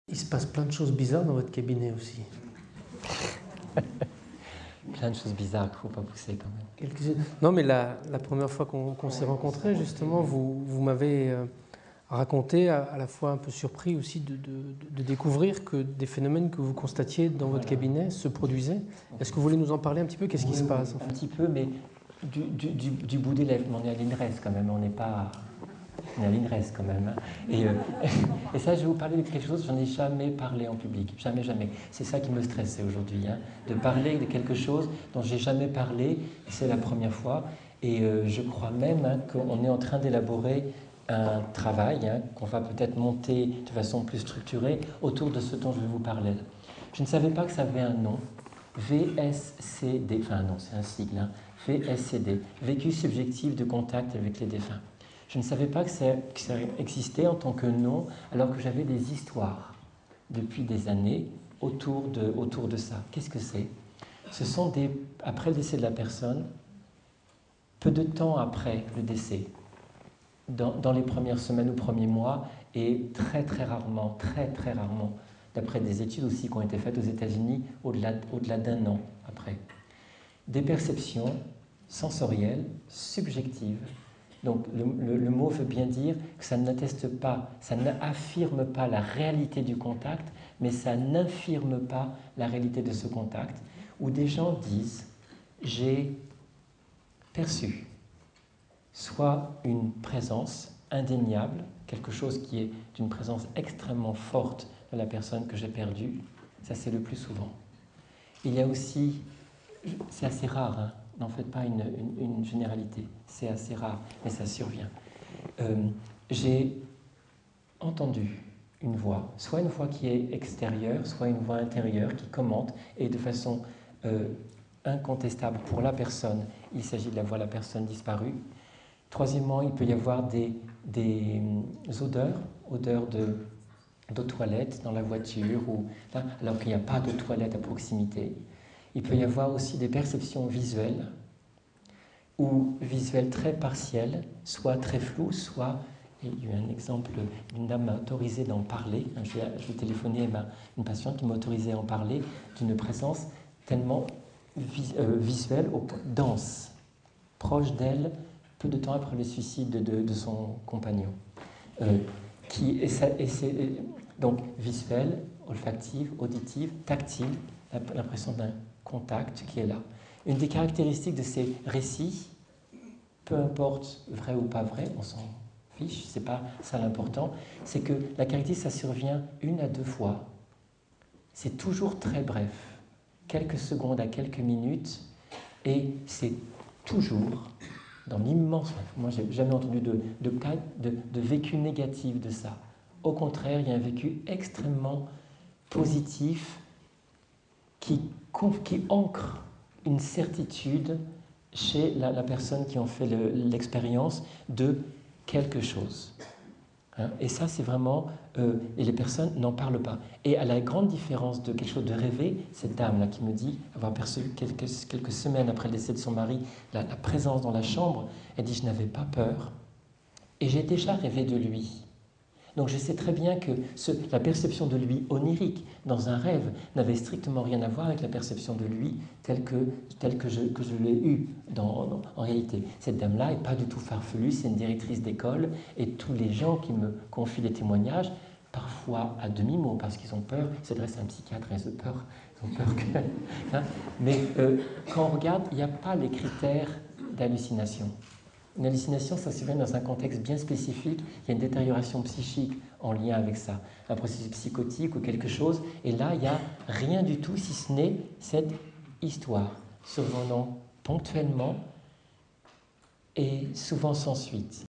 Il se passe plein de choses bizarres dans votre cabinet aussi. Plein de choses bizarres qu'il ne faut pas pousser quand même. Non, mais la première fois qu'on s'est rencontrés, justement, vous m'avez raconté, à la fois un peu surpris aussi, de découvrir que des phénomènes que vous constatiez dans votre cabinet se produisaient. Est-ce que vous voulez nous en parler un petit peu? Qu'est-ce qui se passe en fait? Un petit peu, mais du bout des lèvres. On est à l'INRES quand même, on n'est pas... On est à l'INRES quand même. Hein. Et ça, je vais vous parler de quelque chose, j'en ai jamais parlé en public. Jamais, jamais. C'est ça qui me stressait aujourd'hui, hein, de parler de quelque chose dont j'ai jamais parlé. C'est la première fois. Et je crois même qu'on est en train d'élaborer un travail qu'on va peut-être monter de façon plus structurée autour de ce dont je vais vous parler. Je ne savais pas que ça avait un nom. VSCD, enfin non, c'est un sigle, hein, VSCD, vécu subjectif de contact avec les défunts. Je ne savais pas que ça existait en tant que nom, alors que j'avais des histoires depuis des années autour de ça. Qu'est-ce que c'est? Ce sont après le décès de la personne, peu de temps après le décès, dans les premières semaines ou premiers mois, et très rarement, d'après des études aussi qui ont été faites aux États-Unis, au-delà d'un an après. Des perceptions sensorielles, subjectives. Donc le mot veut bien dire que ça n'atteste pas, ça n'affirme pas la réalité du contact, mais ça n'infirme pas la réalité de ce contact, où des gens disent « j'ai perçu » soit une présence indéniable, quelque chose qui est d'une présence extrêmement forte de la personne que j'ai perdue, ça c'est le plus souvent. Il y a aussi, c'est assez rare, hein, n'en faites pas une généralité, c'est assez rare, mais ça survient. J'ai entendu une voix, soit une voix qui est extérieure, soit une voix intérieure qui commente, et de façon incontestable pour la personne, il s'agit de la voix de la personne disparue. Troisièmement, il peut y avoir des odeurs d'eau toilette dans la voiture, alors qu'il n'y a pas de toilette à proximité. Il peut y avoir aussi des perceptions visuelles, ou visuelles très partielles, soit très floues, soit, il y a eu un exemple, une dame m'a autorisé d'en parler, je vais téléphoner à une patiente qui m'a autorisé à en parler, d'une présence tellement visuelle, dense, proche d'elle, peu de temps après le suicide de son compagnon. Donc visuelle, olfactive, auditive, tactile, l'impression d'un contact qui est là. Une des caractéristiques de ces récits, peu importe vrai ou pas vrai, on s'en fiche, c'est pas ça l'important, c'est que la caractéristique, ça survient 1 à 2 fois. C'est toujours très bref, quelques secondes à quelques minutes, et c'est toujours dans l'immense... Moi, j'ai jamais entendu de vécu négatif de ça. Au contraire, il y a un vécu extrêmement positif qui ancre une certitude chez la personne qui en fait l'expérience de quelque chose. Hein, et ça, c'est vraiment... et les personnes n'en parlent pas. Et à la grande différence de quelque chose de rêvé, cette dame-là qui me dit avoir perçu quelques semaines après le décès de son mari, la présence dans la chambre, elle dit « je n'avais pas peur et j'ai déjà rêvé de lui ». Donc je sais très bien que la perception de lui onirique dans un rêve n'avait strictement rien à voir avec la perception de lui telle que je l'ai eue en réalité. Cette dame-là n'est pas du tout farfelue, c'est une directrice d'école, et tous les gens qui me confient des témoignages, parfois à demi-mot, parce qu'ils ont peur, ils s'adressent à un psychiatre et ils ont peur que... Hein, mais quand on regarde, il n'y a pas les critères d'hallucination. Une hallucination, ça survient dans un contexte bien spécifique, il y a une détérioration psychique en lien avec ça, un processus psychotique ou quelque chose, et là, il n'y a rien du tout, si ce n'est cette histoire, survenant ponctuellement et souvent sans suite.